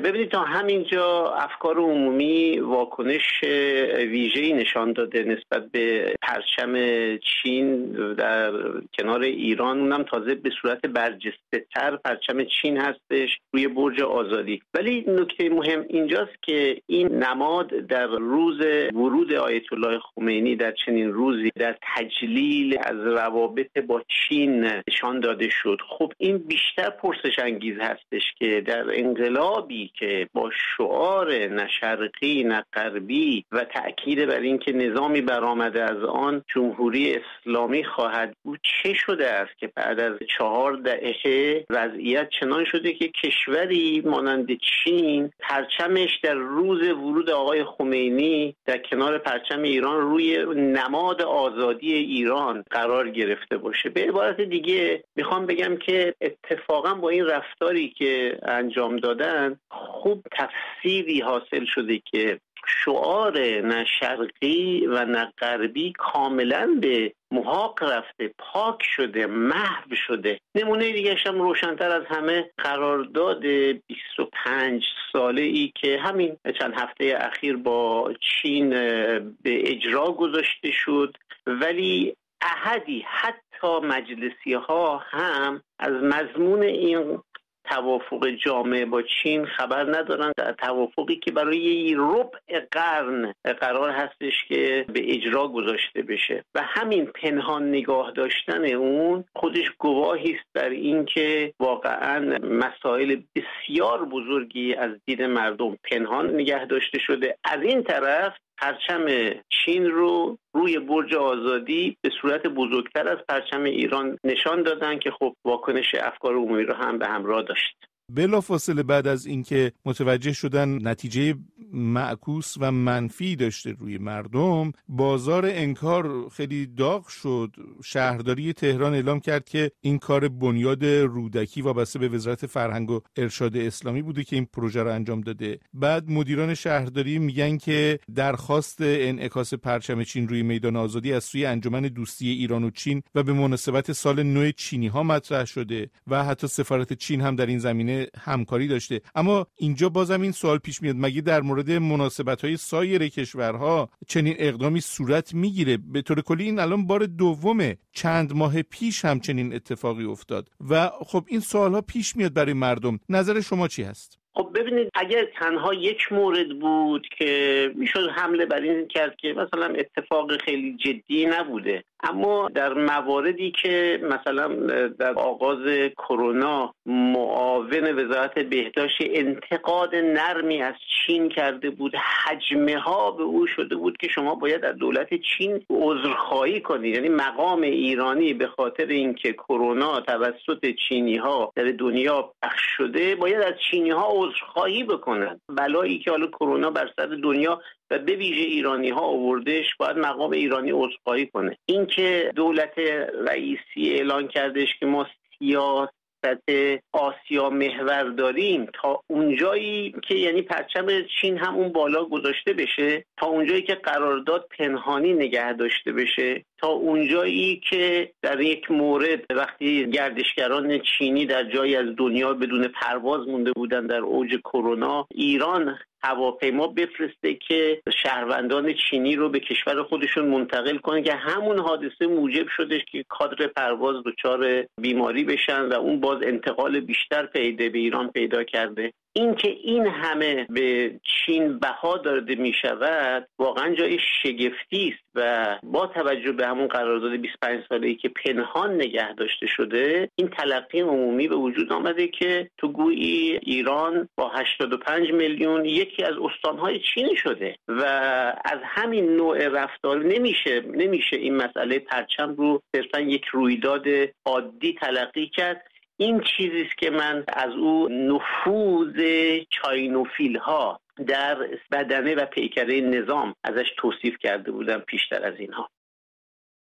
ببینید تا همینجا افکار عمومی واکنش ویژه‌ای نشان داده نسبت به پرچم چین در کنار ایران، اونم تازه به صورت برجسته‌تر پرچم چین هستش روی برج آزادی. ولی نکته مهم اینجاست که این نماد در روز ورود آیت الله خمینی در چنین روزی در تجلیل از روابط با چین نشان داده شد. خب این بیشتر پرسش انگیز هستش که در انقلابی که با شعار نه شرقی نه غربی و تأکید بر این که نظامی برآمده از آن جمهوری اسلامی خواهد بود، چه شده است که بعد از 4 دهه وضعیت چنان شده که کشوری مانند چین پرچمش در روز ورود آقای خمینی در کنار پرچم ایران روی نماد آزادی ایران قرار گرفته باشه. به عبارت دیگه میخوام بگم که اتفاقا با این رفتاری که انجام دادن خوب تفسیری حاصل شده که شعار نه شرقی و نه غربی کاملا به محاق رفته، پاک شده، محو شده. نمونه دیگه هم روشن‌تر از همه قرارداد 25 ساله‌ای که همین چند هفته اخیر با چین به اجرا گذاشته شد، ولی احدی حتی مجلسی‌ها هم از مضمون این توافق جامع با چین خبر ندارن، در توافقی که برای ربع قرن قرار هستش که به اجرا گذاشته بشه و همین پنهان نگاه داشتن اون خودش گواهی است بر این که واقعا مسائل بسیار بزرگی از دید مردم پنهان نگه داشته شده. از این طرف پرچم چین رو روی برج آزادی به صورت بزرگتر از پرچم ایران نشان دادن که خب واکنش افکار عمومی رو هم به همراه داشت. بلافاصله بعد از اینکه متوجه شدن نتیجه معکوس و منفی داشته روی مردم، بازار انکار خیلی داغ شد. شهرداری تهران اعلام کرد که این کار بنیاد رودکی وابسته به وزارت فرهنگ و ارشاد اسلامی بوده که این پروژه رو انجام داده. بعد مدیران شهرداری میگن که درخواست انعکاس پرچم چین روی میدان آزادی از سوی انجمن دوستی ایران و چین و به مناسبت سال نو چینی ها مطرح شده و حتی سفارت چین هم در این زمینه همکاری داشته. اما اینجا بازم این سوال پیش میاد، مگه در مورد مناسبت‌های سایر کشورها چنین اقدامی صورت میگیره؟ به طور کلی این الان بار دومه. چند ماه پیش هم چنین اتفاقی افتاد و خب این سوالها پیش میاد برای مردم. نظر شما چی هست؟ خب ببینید، اگر تنها یک مورد بود که میشد حمله بر این کرد که مثلا اتفاق خیلی جدی نبوده، اما در مواردی که مثلا در آغاز کرونا معاون وزارت بهداشت انتقاد نرمی از چین کرده بود، حجمه ها به او شده بود که شما باید از دولت چین عذرخواهی کنید. یعنی مقام ایرانی به خاطر اینکه کرونا توسط چینی ها در دنیا پخش شده باید از چینی ها عذرخواهی بکنن. بلایی که حالا کرونا بر سر دنیا و به ویژه ایرانی ها آوردش باید مقام ایرانی عذرخواهی کنه. این که دولت رئیسی اعلان کردش که ما سیاست آسیا محور داریم تا اونجایی که یعنی پرچم چین هم اون بالا گذاشته بشه، تا اونجایی که قرارداد پنهانی نگه داشته بشه، تا اونجایی که در یک مورد وقتی گردشگران چینی در جایی از دنیا بدون پرواز مونده بودن در اوج کرونا، ایران هواپیما بفرسته که شهروندان چینی رو به کشور خودشون منتقل کنه که همون حادثه موجب شدش که کادر پرواز دچار بیماری بشن و اون باز انتقال بیشتر به ایران پیدا کرده. این که این همه به چین بها داده می شود واقعا جای شگفتی است و با توجه به همون قرارداد 25 ساله‌ای که پنهان نگه داشته شده، این تلقی عمومی به وجود آمده که تو گویی ایران با 85 میلیون یکی از استانهای چین شده و از همین نوع رفتار نمیشه این مسئله پرچم رو صرفا یک رویداد عادی تلقی کرد. این چیزی است که من از او نفوذ چاینوفیل ها در بدنه و پیکره نظام ازش توصیف کرده بودم پیشتر از اینها.